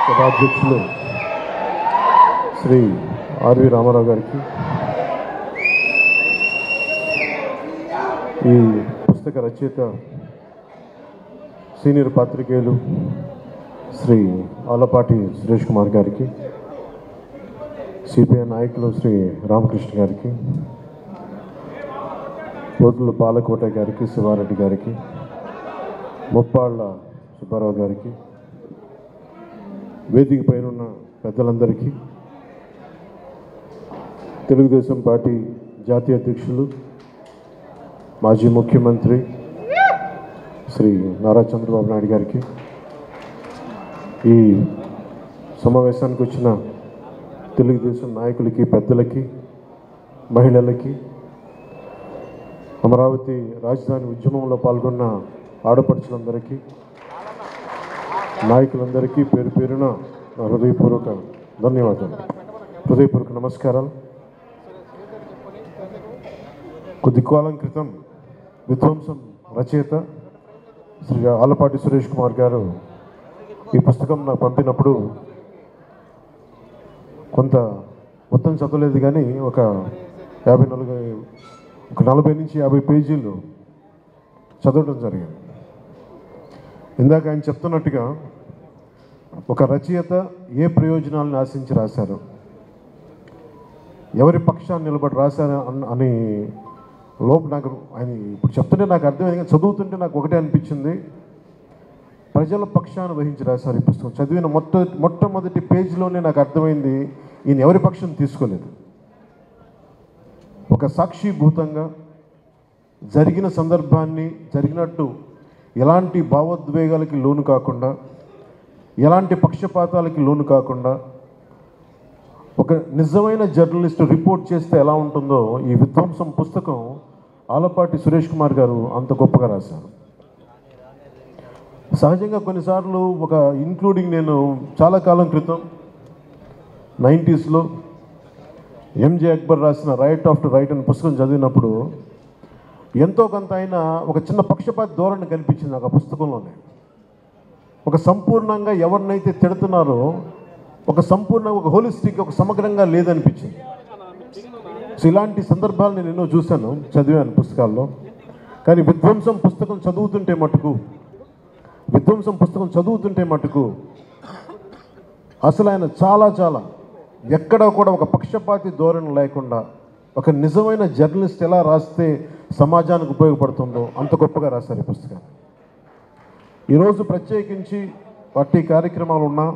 సభాధ్యక్షులు శ్రీ ఆర్వి రామారావు గారికి, ఈ పుస్తక రచయిత సీనియర్ పాత్రికేయులు శ్రీ ఆలపాటి సురేష్ కుమార్ గారికి, సిపిఐ నాయకులు శ్రీ రామకృష్ణ గారికి, పోతుల పాలకోట గారికి, శివారెడ్డి గారికి, ముప్పాళ్ళ సుబ్బారావు గారికి, వేదిక పైన పెద్దలందరికీ, తెలుగుదేశం పార్టీ జాతీయ అధ్యక్షులు మాజీ ముఖ్యమంత్రి శ్రీ నారా చంద్రబాబు నాయుడు గారికి, ఈ సమావేశానికి వచ్చిన తెలుగుదేశం నాయకులకి, పెద్దలకి, మహిళలకి, అమరావతి రాజధాని ఉద్యమంలో పాల్గొన్న ఆడపడుచులందరికీ, నాయకులందరికీ పేరు పేరున నా హృదయపూర్వక ధన్యవాదాలు, హృదయపూర్వక నమస్కారాలు. కొద్ది కాలం క్రితం విధ్వంసం రచయిత శ్రీ ఆలపాటి సురేష్ కుమార్ గారు ఈ పుస్తకం నాకు పంపినప్పుడు కొంత మొత్తం చదవలేదు, కానీ ఒక 40 నుంచి 50 పేజీలు చదవడం జరిగింది. ఇందాక ఆయన చెప్తున్నట్టుగా ఒక రచయిత ఏ ప్రయోజనాలను ఆశించి రాశారు, ఎవరి పక్షాన్ని నిలబడి రాశారు అని నాకు ఆయన ఇప్పుడు చెప్తుంటే నాకు అర్థమైంది, కానీ చదువుతుంటే నాకు ఒకటే అనిపించింది, ప్రజల పక్షాన్ని వహించి రాశారు ఈ పుస్తకం. చదివిన మొట్టమొదటి పేజీలోనే నాకు అర్థమైంది, ఈయన ఎవరి పక్షం తీసుకోలేదు. ఒక సాక్షిభూతంగా జరిగిన సందర్భాన్ని జరిగినట్టు ఎలాంటి భావోద్వేగాలకి లోను కాకుండా, ఎలాంటి పక్షపాతాలకి లోను కాకుండా, ఒక నిజమైన జర్నలిస్ట్ రిపోర్ట్ చేస్తే ఎలా ఉంటుందో ఈ విధ్వంసం పుస్తకం ఆలపాటి సురేష్ కుమార్ గారు అంత గొప్పగా రాశారు. సహజంగా కొన్నిసార్లు ఇంక్లూడింగ్ నేను చాలా కాలం క్రితం 90s ఎంజే అక్బర్ రాసిన రైట్ ఆఫ్టర్ రైట్ అనే పుస్తకం చదివినప్పుడు ఎంతో కొంత అయినా ఒక చిన్న పక్షపాత ధోరణి కనిపించింది నాకు ఆ పుస్తకంలోనే. ఒక సంపూర్ణంగా ఎవరినైతే తిడుతున్నారో సంపూర్ణంగా ఒక హోలిస్టిక్, ఒక సమగ్రంగా లేదనిపించింది. సో ఇలాంటి సందర్భాలు నేను ఎన్నో చూశాను, చదివాను పుస్తకాల్లో. కానీ విధ్వంసం పుస్తకం చదువుతుంటే మటుకు అసలు ఆయన చాలా ఎక్కడ కూడా ఒక పక్షపాతి ధోరణి లేకుండా ఒక నిజమైన జర్నలిస్ట్ ఎలా రాస్తే సమాజానికి ఉపయోగపడుతుందో అంత గొప్పగా రాశారు ఈ పుస్తకాన్ని. ఈరోజు ప్రత్యేకించి పార్టీ కార్యక్రమాలు ఉన్నా,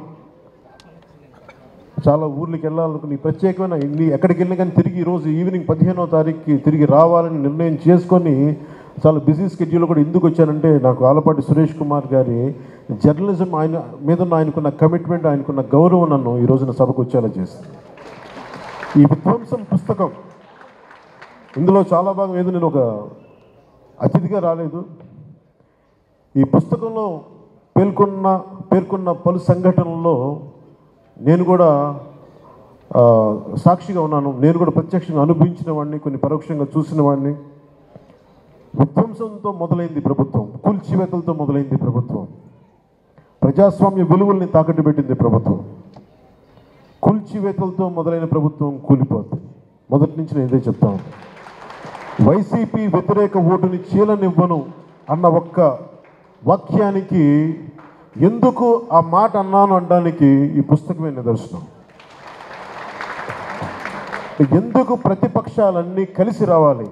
చాలా ఊర్లకి వెళ్ళాలనుకుని ప్రత్యేకమైన ఎక్కడికి వెళ్ళినా కానీ తిరిగి ఈరోజు ఈవినింగ్ 15వ తారీఖుకి తిరిగి రావాలని నిర్ణయం చేసుకొని చాలా బిజీ స్కెడ్యూల్ కూడా ఎందుకు వచ్చానంటే, నాకు ఆలపాటి సురేష్ కుమార్ గారి జర్నలిజం ఆయన మీద ఆయనకున్న కమిట్మెంట్, ఆయనకున్న గౌరవం నన్ను ఈ రోజున సభకు వచ్చేలా చేసింది. ఈ విధ్వంసం పుస్తకం ఇందులో చాలా భాగం ఏదో నేను ఒక అతిథిగా రాలేదు. ఈ పుస్తకంలో పేర్కొన్న పలు సంఘటనల్లో నేను కూడా సాక్షిగా ఉన్నాను. నేను కూడా ప్రత్యక్షంగా అనుభవించిన వాడిని, కొన్ని పరోక్షంగా చూసిన వాడిని. విధ్వంసంతో మొదలైంది ప్రభుత్వం, కూల్చివేతలతో మొదలైంది ప్రభుత్వం, ప్రజాస్వామ్య విలువల్ని తాకట్టు పెట్టింది ప్రభుత్వం. కూల్చివేతలతో మొదలైన ప్రభుత్వం కూలిపోతుంది. మొదటి నుంచి నేను ఇదే చెప్తాను. వైసీపీ వ్యతిరేక ఓటుని చీలనివ్వను అన్న ఒక్క వాక్యానికి, ఎందుకు ఆ మాట అన్నాను అనడానికి ఈ పుస్తకమే నిదర్శనం. ఎందుకు ప్రతిపక్షాలన్నీ కలిసి రావాలి,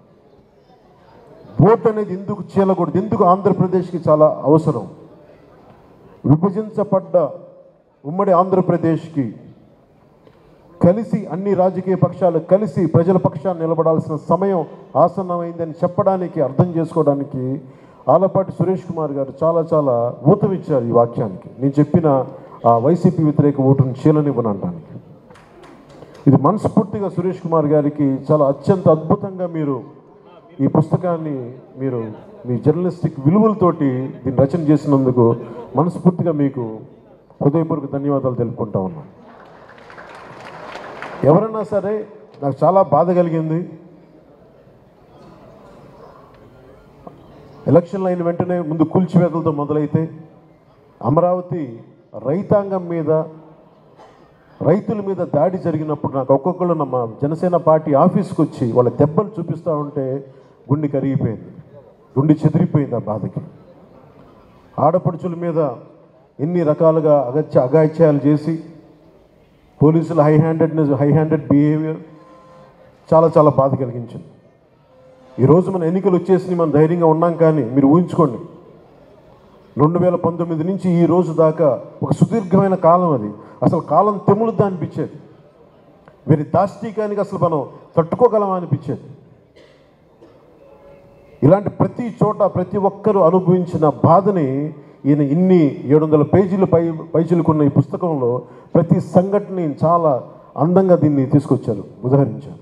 ఓటు అనేది ఎందుకు చీలకూడదు, ఎందుకు ఆంధ్రప్రదేశ్కి చాలా అవసరం, విభజించబడ్డ ఉమ్మడి ఆంధ్రప్రదేశ్కి కలిసి అన్ని రాజకీయ పక్షాలు కలిసి ప్రజల పక్షాన్ని నిలబడాల్సిన సమయం ఆసన్నమైందని చెప్పడానికి, అర్థం చేసుకోవడానికి ఆలపాటి సురేష్ కుమార్ గారు చాలా ఊతమిచ్చారు ఈ వాక్యానికి. నేను చెప్పిన ఆ వైసీపీ వ్యతిరేక ఓటును చీలనివ్వనడానికి. ఇది మనస్ఫూర్తిగా సురేష్ కుమార్ గారికి చాలా అత్యంత అద్భుతంగా మీరు ఈ పుస్తకాన్ని మీ జర్నలిస్టిక్ విలువలతోటి దీన్ని రచన చేసినందుకు మనస్ఫూర్తిగా మీకు హృదయపూర్వక ధన్యవాదాలు తెలుపుకుంటా ఉన్నాను. ఎవరన్నా సరే, నాకు చాలా బాధ కలిగింది. ఎలక్షన్లు అయిన వెంటనే ముందు కూల్చివేతలతో మొదలైతే అమరావతి రైతాంగం మీద, రైతుల మీద దాడి జరిగినప్పుడు నాకు ఒక్కొక్కళ్ళు మా జనసేన పార్టీ ఆఫీస్కి వచ్చి వాళ్ళ దెబ్బలు చూపిస్తూ ఉంటే గుండె కరిగిపోయింది, గుండె చెదిరిపోయింది ఆ బాధకి. ఆడపడుచుల మీద ఎన్ని రకాలుగా అగాయిత్యాలు చేసి పోలీసుల హై హ్యాండెడ్ బిహేవియర్ చాలా చాలా బాధ కలిగించింది. ఈరోజు మన ఎన్నికలు వచ్చేసి మనం ధైర్యంగా ఉన్నాం, కానీ మీరు ఊహించుకోండి 2019 నుంచి ఈ రోజు దాకా ఒక సుదీర్ఘమైన కాలం, అది అసలు కాలం తెములుద్దా అనిపించేది. వీరి దాష్టీకానికి అసలు మనం తట్టుకోగలమా అనిపించేది. ఇలాంటి ప్రతి చోట ప్రతి ఒక్కరూ అనుభవించిన బాధని ఈయన ఇన్ని 700 పేజీలు పైచిలుకున్న ఈ పుస్తకంలో ప్రతి సంఘటనని చాలా అందంగా దీన్ని తీసుకొచ్చారు, ఉదాహరించారు.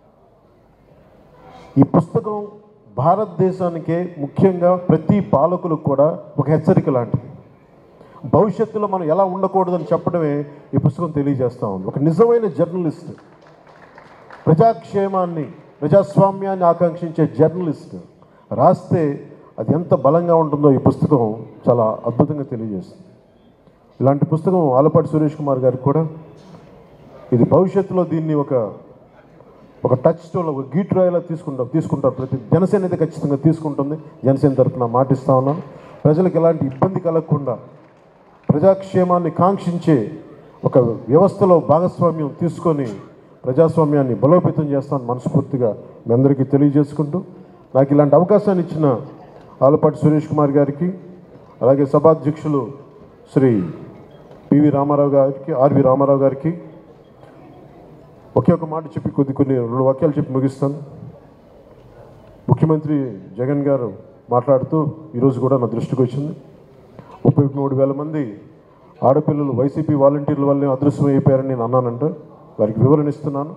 ఈ పుస్తకం భారతదేశానికే, ముఖ్యంగా ప్రతి పాలకులకు కూడా ఒక హెచ్చరిక లాంటిది. భవిష్యత్తులో మనం ఎలా ఉండకూడదని చెప్పడమే ఈ పుస్తకం తెలియజేస్తూ ఉంది. ఒక నిజమైన జర్నలిస్ట్, ప్రజాక్షేమాన్ని, ప్రజాస్వామ్యాన్ని ఆకాంక్షించే జర్నలిస్ట్ రాస్తే అది ఎంత బలంగా ఉంటుందో ఈ పుస్తకం చాలా అద్భుతంగా తెలియజేస్తుంది. ఇలాంటి పుస్తకం ఆలపాటి సురేష్ కుమార్ గారికి కూడా ఇది భవిష్యత్తులో దీన్ని ఒక టచ్ స్టోన్, ఒక గీట్రాయిలా తీసుకుంటారు. ప్రతి జనసేన అయితే ఖచ్చితంగా తీసుకుంటుంది. జనసేన తరఫున మాటిస్తూ ఉన్నాను. ప్రజలకు ఎలాంటి ఇబ్బంది కలగకుండా ప్రజాక్షేమాన్ని కాంక్షించే ఒక వ్యవస్థలో భాగస్వామ్యం తీసుకొని ప్రజాస్వామ్యాన్ని బలోపేతం చేస్తామని మనస్ఫూర్తిగా మీ అందరికీ తెలియజేసుకుంటూ, నాకు ఇలాంటి అవకాశాన్ని ఇచ్చిన ఆలపాటి సురేష్ కుమార్ గారికి, అలాగే సభాధ్యక్షులు శ్రీ పివి రామారావు గారికి, ఆర్వి రామారావు గారికి ఒకే ఒక మాట చెప్పి కొన్ని 2 వాక్యాలు చెప్పి ముగిస్తాను. ముఖ్యమంత్రి జగన్ గారు మాట్లాడుతూ ఈరోజు కూడా నా దృష్టికి వచ్చింది, 33,000 మంది ఆడపిల్లలు వైసీపీ వాలంటీర్ల వల్లే అదృశ్యం అయిపోయారని నేను అన్నానంట. వారికి వివరణ ఇస్తున్నాను.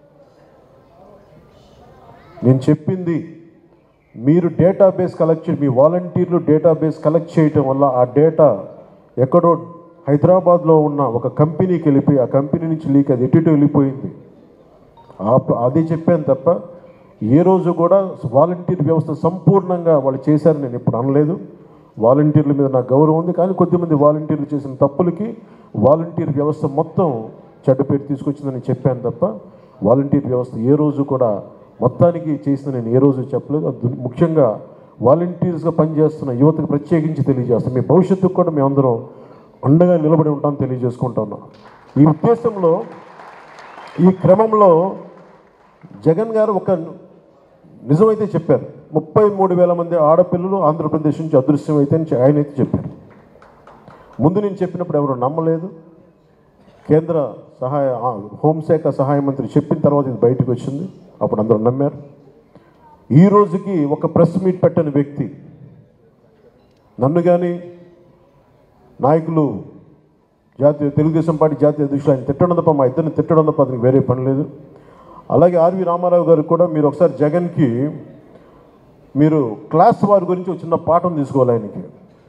నేను చెప్పింది మీరు డేటాబేస్ కలెక్ట్ మీ వాలంటీర్లు డేటాబేస్ కలెక్ట్ చేయటం వల్ల ఆ డేటా ఎక్కడో హైదరాబాద్లో ఉన్న ఒక కంపెనీకి వెళ్ళిపోయి ఆ కంపెనీ నుంచి లీక్ అది ఎటు వెళ్ళిపోయింది. అదే చెప్పాను తప్ప ఏ రోజు కూడా వాలంటీర్ వ్యవస్థ సంపూర్ణంగా వాళ్ళు చేశారని నేను ఎప్పుడు అనలేదు. వాలంటీర్ల మీద నాకు గౌరవం ఉంది, కానీ కొద్దిమంది వాలంటీర్లు చేసిన తప్పులకి వాలంటీర్ వ్యవస్థ మొత్తం చెడ్డ పేరు తీసుకొచ్చిందని చెప్పాను తప్ప వాలంటీర్ వ్యవస్థ ఏ రోజు కూడా మొత్తానికి చేసిన నేను ఏ రోజు చెప్పలేదు. ముఖ్యంగా వాలంటీర్స్గా పనిచేస్తున్న యువతకు ప్రత్యేకించి తెలియజేస్తాను, మీ భవిష్యత్తుకు కూడా మేమందరం అండగా నిలబడి ఉంటాం తెలియజేసుకుంటున్నాం. ఈ ఉద్దేశంలో ఈ క్రమంలో జగన్ గారు ఒక నిజమైతే చెప్పారు, 33,000 మంది ఆడపిల్లలు ఆంధ్రప్రదేశ్ నుంచి అదృశ్యం అయితే అని ఆయనైతే చెప్పారు. ముందు నేను చెప్పినప్పుడు ఎవరు నమ్మలేదు. కేంద్ర హోంశాఖ సహాయ మంత్రి చెప్పిన తర్వాత ఇది బయటకు వచ్చింది, అప్పుడు అందరూ నమ్మారు. ఈ రోజుకి ఒక ప్రెస్ మీట్ పెట్టని వ్యక్తి నన్ను కానీ నాయకులు తెలుగుదేశం పార్టీ జాతీయ అధ్యక్షులు ఆయన తిట్టడం తప్ప, మా ఇద్దరిని తిట్టడం తప్ప అతనికి వేరే పని లేదు. అలాగే ఆర్వి రామారావు గారికి కూడా మీరు ఒకసారి జగన్కి మీరు క్లాస్ వారి గురించి ఒక చిన్న పాఠం తీసుకోవాలి. ఆయనకి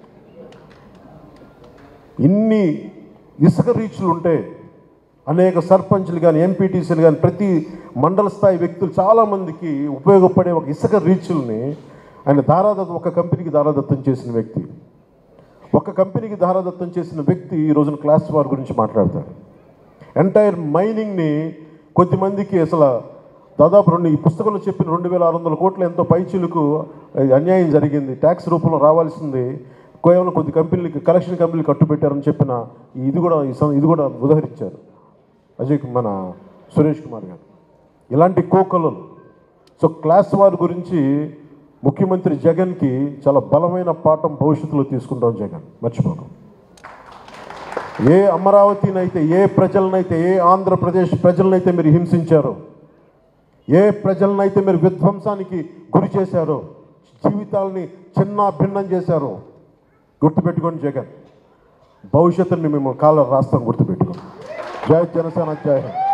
ఇన్ని ఇసుక రీచ్లు ఉంటే అనేక సర్పంచ్లు కానీ ఎంపీటీసీలు కానీ ప్రతి మండల స్థాయి వ్యక్తులు చాలామందికి ఉపయోగపడే ఒక ఇసుక రీచ్ల్ని ఆయన ఒక కంపెనీకి దారాదత్తం చేసిన వ్యక్తి, ఒక కంపెనీకి దారాదత్తం చేసిన వ్యక్తి ఈ రోజున క్లాస్ వార్ గురించి మాట్లాడతాడు. ఎంటైర్ మైనింగ్ని కొద్దిమందికి అసలు దాదాపు ఈ పుస్తకంలో చెప్పిన 2,600 కోట్ల ఎంతో పైచీలకు అన్యాయం జరిగింది, ట్యాక్స్ రూపంలో రావాల్సింది కేవలం కొద్ది కంపెనీలకి కలెక్షన్ కంపెనీలు కట్టుబెట్టారని చెప్పిన ఇది కూడా ఉదాహరించారు మన సురేష్ కుమార్ గారు. ఇలాంటి కోకలు. సో క్లాస్ వార్ గురించి ముఖ్యమంత్రి జగన్కి చాలా బలమైన పాఠం భవిష్యత్తులో తీసుకుంటాం. జగన్ మర్చిపోకు. ఏ అమరావతినైతే, ఏ ప్రజలనైతే, ఏ ఆంధ్రప్రదేశ్ ప్రజలనైతే మీరు హింసించారో, ఏ ప్రజలనైతే మీరు విధ్వంసానికి గురి చేశారో, జీవితాలని చిన్న భిన్నం చేశారో గుర్తుపెట్టుకోండి జగన్. భవిష్యత్తుని మేము కాళ్ళ రాస్తాం, గుర్తుపెట్టుకోండి. జై జనసేన, జై హింద్.